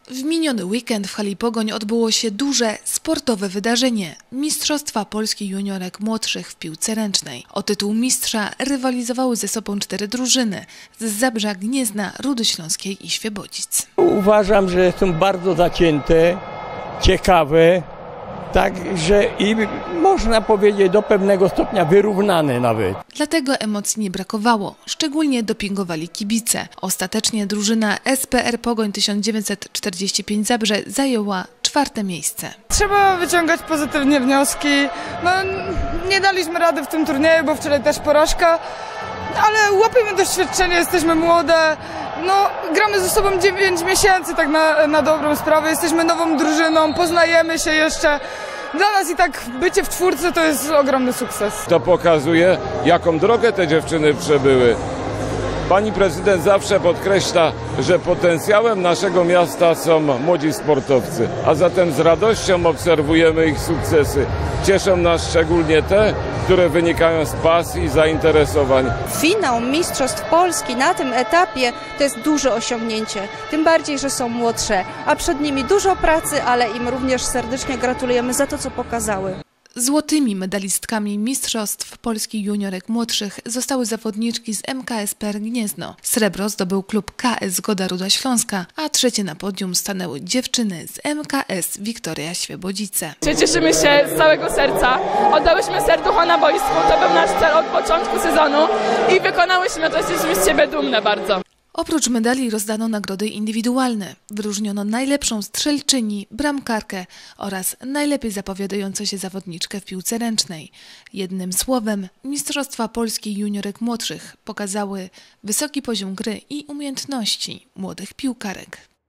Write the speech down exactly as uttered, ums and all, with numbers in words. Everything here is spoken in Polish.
W miniony weekend w hali Pogoń odbyło się duże sportowe wydarzenie – Mistrzostwa Polski juniorek młodszych w piłce ręcznej. O tytuł mistrza rywalizowały ze sobą cztery drużyny z Zabrza, Gniezna, Rudy Śląskiej i Świebodzic. Uważam, że są bardzo zacięte, ciekawe, także i można powiedzieć do pewnego stopnia wyrównane nawet. Dlatego emocji nie brakowało, szczególnie dopingowali kibice. Ostatecznie drużyna S P R Pogoń tysiąc dziewięćset czterdzieści pięć Zabrze zajęła czwarte miejsce. Trzeba wyciągać pozytywnie wnioski. No, nie daliśmy rady w tym turnieju, bo wczoraj też porażka, ale łapiemy doświadczenie, jesteśmy młode. No, gramy ze sobą dziewięć miesięcy tak na, na dobrą sprawę, jesteśmy nową drużyną, poznajemy się jeszcze. Dla nas i tak bycie w czwórce to jest ogromny sukces. To pokazuje, jaką drogę te dziewczyny przebyły. Pani prezydent zawsze podkreśla, że potencjałem naszego miasta są młodzi sportowcy, a zatem z radością obserwujemy ich sukcesy. Cieszą nas szczególnie te, które wynikają z pasji i zainteresowań. Finał Mistrzostw Polski na tym etapie to jest duże osiągnięcie, tym bardziej, że są młodsze, a przed nimi dużo pracy, ale im również serdecznie gratulujemy za to, co pokazały. Złotymi medalistkami Mistrzostw Polski juniorek młodszych zostały zawodniczki z M K S P R Gniezno. Srebro zdobył klub K S Zgoda Ruda Śląska, a trzecie na podium stanęły dziewczyny z M K S Wiktoria Świebodzice. Cieszymy się z całego serca. Oddałyśmy serducho na boisku, to był nasz cel od początku sezonu i wykonałyśmy to, jesteśmy z siebie dumne bardzo. Oprócz medali rozdano nagrody indywidualne. Wyróżniono najlepszą strzelczyni, bramkarkę oraz najlepiej zapowiadającą się zawodniczkę w piłce ręcznej. Jednym słowem, Mistrzostwa Polski juniorek młodszych pokazały wysoki poziom gry i umiejętności młodych piłkarek.